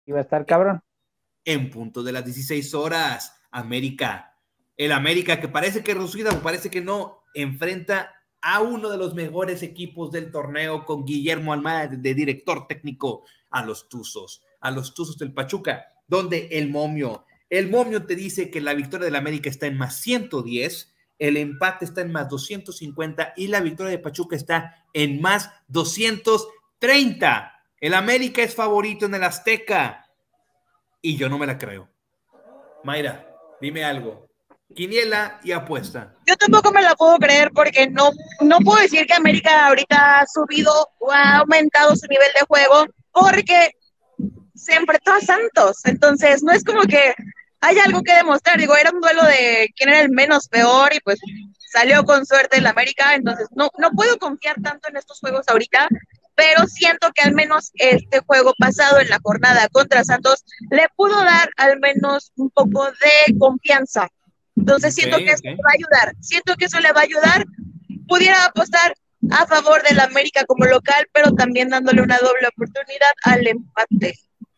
Iba a estar cabrón. En punto de las 16 horas, América. El América que parece que resucita o parece que no, enfrenta a uno de los mejores equipos del torneo con Guillermo Almada de director técnico, a los Tuzos del Pachuca, donde el momio te dice que la victoria del América está en más 110, el empate está en más 250 y la victoria de Pachuca está en más 230. El América es favorito en el Azteca y yo no me la creo. Mayra, dime algo. Quiniela y apuesta. Yo tampoco me la puedo creer porque no puedo decir que América ahorita ha subido o ha aumentado su nivel de juego porque se enfrentó a Santos. Entonces, no es como que haya algo que demostrar. Digo, era un duelo de quién era el menos peor y pues salió con suerte el América. Entonces, no puedo confiar tanto en estos juegos ahorita, pero siento que al menos este juego pasado en la jornada contra Santos le pudo dar al menos un poco de confianza. Entonces siento que eso le va a ayudar, pudiera apostar a favor del América como local, pero también dándole una doble oportunidad al empate.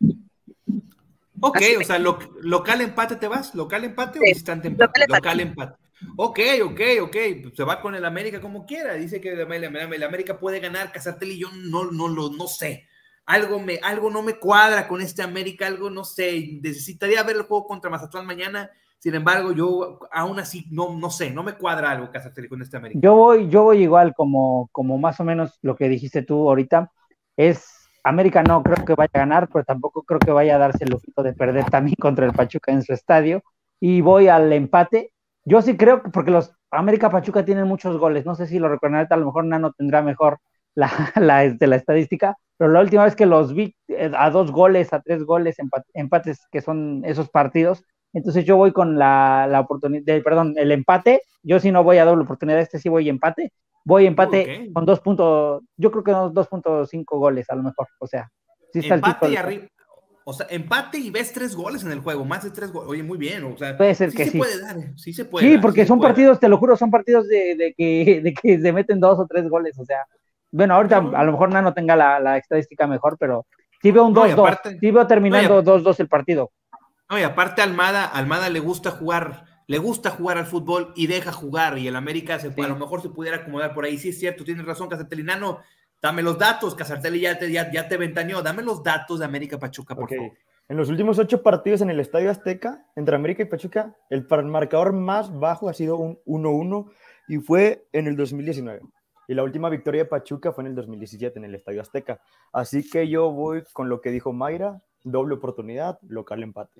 Ok, o sea, local empate te vas, local empate o visitante empate. Local empate. Ok, se va con el América como quiera, dice que el América puede ganar, Casartelli, yo no sé. Algo no me cuadra con este América, algo no sé, necesitaría ver el juego contra Mazatlán mañana. Sin embargo, yo aún así no sé, no me cuadra algo, Casartelli, con este América. Yo voy igual como más o menos lo que dijiste tú ahorita. América no creo que vaya a ganar, pero tampoco creo que vaya a darse el lujito de perder también contra el Pachuca en su estadio. Y voy al empate. Yo sí creo que porque los América Pachuca tienen muchos goles. No sé si lo recuerdan, a lo mejor Nano tendrá mejor la estadística, pero la última vez que los vi a 2 goles, a 3 goles, empates que son esos partidos. Entonces yo voy con la oportunidad, el empate. Yo sí no voy a doble oportunidad, sí voy empate. Voy empate con 2 puntos, yo creo que 2.5 goles a lo mejor, o sea, sí está empate y arriba, o sea, empate y ves 3 goles en el juego, más de 3 goles, oye, muy bien, o sea, puede ser que sí. Puede dar, sí se puede. Sí, porque son partidos, te lo juro, son partidos de que se meten 2 o 3 goles, o sea, bueno, ahorita a lo mejor no tenga la estadística mejor, pero sí veo un 2-2, sí veo terminando 2-2 el partido. No, y aparte Almada le gusta jugar al fútbol y deja jugar, y el América a lo mejor se pudiera acomodar por ahí. Sí, es cierto, tienes razón, Casartelli. Nano, dame los datos, Casartelli ya te ventaneó, dame los datos de América Pachuca, por favor. En los últimos 8 partidos en el Estadio Azteca, entre América y Pachuca, el marcador más bajo ha sido un 1-1 y fue en el 2019. Y la última victoria de Pachuca fue en el 2017 en el Estadio Azteca. Así que yo voy con lo que dijo Mayra, doble oportunidad, local empate.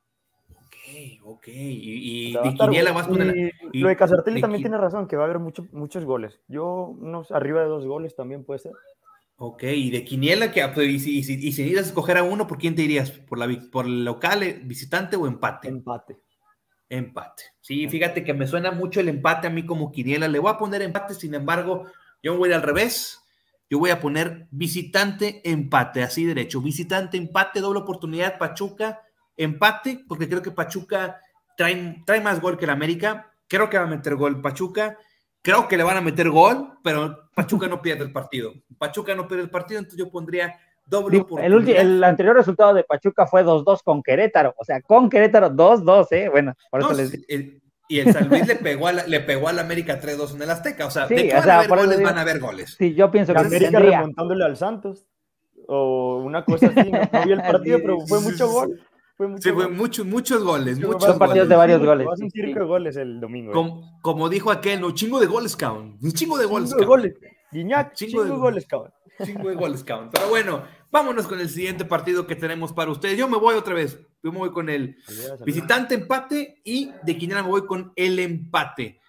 Ok. Y Quiniela vas con lo de Casartelli también tiene razón, que va a haber muchos goles. Yo, arriba de 2 goles también puede ser. Ok, y de Quiniela, y si necesitas escoger a uno, ¿por quién te irías? ¿Por el local, visitante o empate? Empate. Sí, fíjate que me suena mucho el empate a mí como Quiniela. Le voy a poner empate, sin embargo, yo me voy al revés. Yo voy a poner visitante, empate, así derecho. Visitante, empate, doble oportunidad, Pachuca, empate, porque creo que Pachuca trae más gol que el América. Creo que va a meter gol Pachuca. Creo que le van a meter gol, pero Pachuca no pierde el partido. Entonces yo pondría doble oportunidad. El anterior resultado de Pachuca fue 2-2 con Querétaro. O sea, con Querétaro 2-2, Bueno, por eso les digo. Y el San Luis le pegó al América 3-2 en el Azteca. O sea, sí, ¿de qué van a haber goles? Van a haber goles. Sí, yo pienso que América remontándole al Santos. O una cosa así. No vi el partido, pero fue mucho gol. Fue muchos goles. Son partidos de varios goles. Va a un circo de goles el domingo. Como dijo aquel, un chingo de goles, cabrón. Un chingo de goles, Guiñac, chingo de goles, cabrón. Chingo de goles, cabrón. Pero bueno, vámonos con el siguiente partido que tenemos para ustedes. Yo me voy otra vez. Yo me voy con el visitante empate y de Quiniela me voy con el empate.